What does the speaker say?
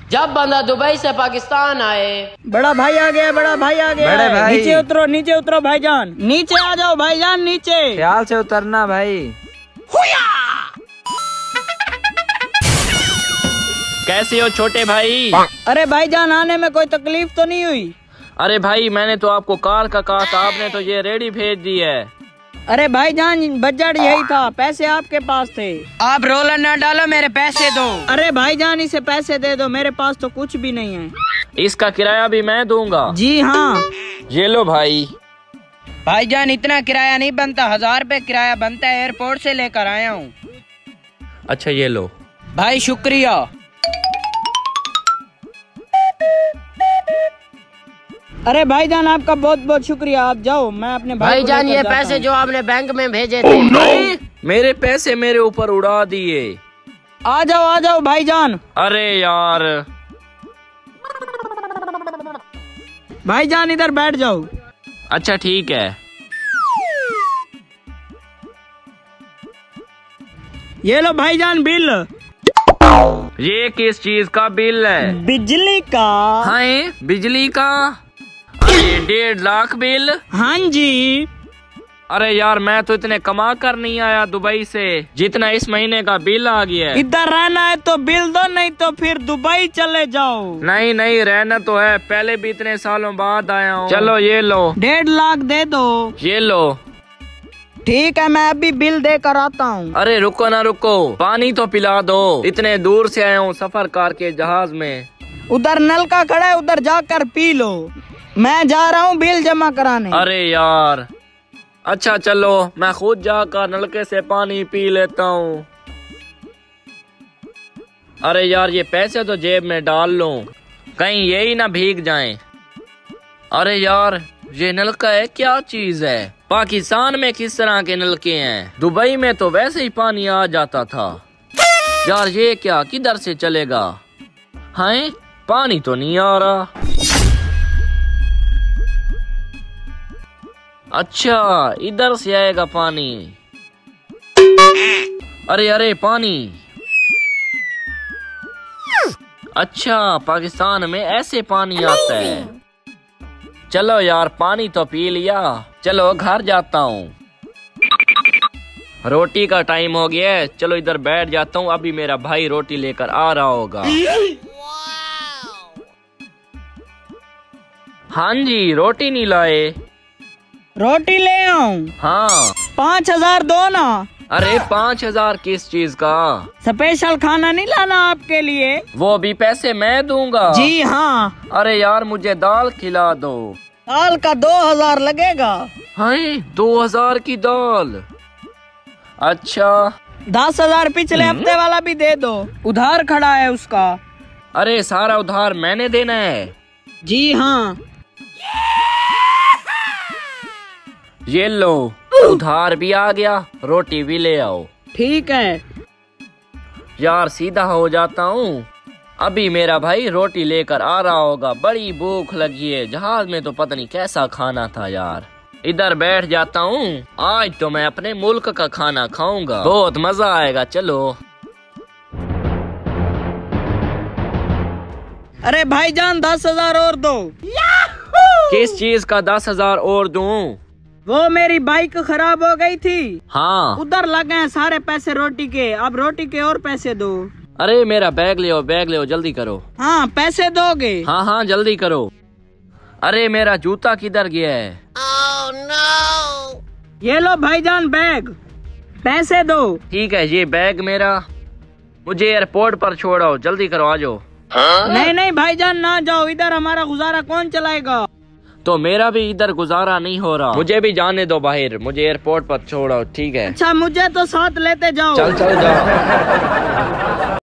जब बंदा दुबई से पाकिस्तान आए। बड़ा भाई आ गया, बड़ा भाई आ गया। बड़े भाई नीचे उतरो भाईजान, नीचे आ जाओ भाईजान, नीचे ख्याल से उतरना भाई। कैसे हो छोटे भाई? अरे भाईजान आने में कोई तकलीफ तो नहीं हुई? अरे भाई मैंने तो आपको कार का कहा था, आपने तो ये रेडी भेज दी है। अरे भाईजान बजट यही था, पैसे आपके पास थे। आप रोला न डालो, मेरे पैसे दो। अरे भाईजान इसे पैसे दे दो, मेरे पास तो कुछ भी नहीं है। इसका किराया भी मैं दूंगा। जी हाँ। ये लो भाई। भाईजान इतना किराया नहीं बनता, 1000 रुपए किराया बनता है, एयरपोर्ट से लेकर आया हूँ। अच्छा ये लो भाई शुक्रिया। अरे भाईजान आपका बहुत बहुत शुक्रिया, आप जाओ, मैं अपने भाईजान ये पैसे जो आपने बैंक में भेजे थे। मेरे पैसे मेरे ऊपर उड़ा दिए। आ जाओ भाईजान। अरे यार। भाईजान इधर बैठ जाओ। अच्छा ठीक है। ये लो भाईजान बिल। ये किस चीज का बिल है? बिजली का। हाँ बिजली का? अरे 1.5 लाख बिल? हाँ जी। अरे यार मैं तो इतने कमा कर नहीं आया दुबई से जितना इस महीने का बिल आ गया है। इधर रहना है तो बिल दो, नहीं तो फिर दुबई चले जाओ। नहीं रहना तो है, पहले भी इतने सालों बाद आया हूँ। चलो ये लो। 1.5 लाख दे दो। ये लो। ठीक है मैं अभी बिल दे कर आता हूँ। अरे रुको ना रुको, पानी तो पिला दो, इतने दूर से आया हूँ सफर कार के जहाज में। उधर नलका खड़ा है, उधर जाकर पी लो, मैं जा रहा हूँ बिल जमा कराने। अरे यार अच्छा चलो मैं खुद जाकर नलके से पानी पी लेता हूँ। अरे यार ये पैसे तो जेब में डाल लूं, कहीं यही ना भीग जाएं। अरे यार ये नलका है, क्या चीज है? पाकिस्तान में किस तरह के नलके हैं, दुबई में तो वैसे ही पानी आ जाता था। यार ये क्या, किधर से चलेगा? हाँ पानी तो नहीं आ रहा। अच्छा इधर से आएगा पानी। अरे पानी। अच्छा पाकिस्तान में ऐसे पानी आता है। चलो यार पानी तो पी लिया, चलो घर जाता हूँ। रोटी का टाइम हो गया है, चलो इधर बैठ जाता हूँ, अभी मेरा भाई रोटी लेकर आ रहा होगा। हाँ जी रोटी नहीं लाए? रोटी ले आऊं? हाँ। 5000 दो ना। अरे 5000 किस चीज का? स्पेशल खाना नहीं लाना आपके लिए? वो भी पैसे मैं दूंगा? जी हाँ। अरे यार मुझे दाल खिला दो। दाल का 2000 लगेगा। हाँ 2000 की दाल? अच्छा 10,000 पिछले हफ्ते वाला भी दे दो, उधार खड़ा है उसका। अरे सारा उधार मैंने देना है? जी हाँ। ये लो उधार भी आ गया, रोटी भी ले आओ। ठीक है। यार सीधा हो जाता हूँ, अभी मेरा भाई रोटी लेकर आ रहा होगा, बड़ी भूख लगी है, जहाज में तो पता नहीं कैसा खाना था यार। इधर बैठ जाता हूँ, आज तो मैं अपने मुल्क का खाना खाऊंगा, बहुत मजा आएगा। चलो। अरे भाईजान 10,000 और दो। किस चीज का 10,000 और दूं? वो मेरी बाइक खराब हो गई थी। हाँ उधर लगे हैं सारे पैसे रोटी के, अब रोटी के और पैसे दो। अरे मेरा बैग ले आओ जल्दी करो। हाँ पैसे दोगे? हाँ जल्दी करो। अरे मेरा जूता किधर गया है? Oh, no! ये लो भाईजान बैग, पैसे दो। ठीक है ये बैग मेरा, मुझे एयरपोर्ट पर छोड़ो, जल्दी करो आ जाओ। नहीं भाईजान ना जाओ, इधर हमारा गुजारा कौन चलाएगा? तो मेरा भी इधर गुजारा नहीं हो रहा, मुझे भी जाने दो बाहर, मुझे एयरपोर्ट पर छोड़ो। ठीक है। अच्छा मुझे तो साथ लेते जाओ। चल जाओ।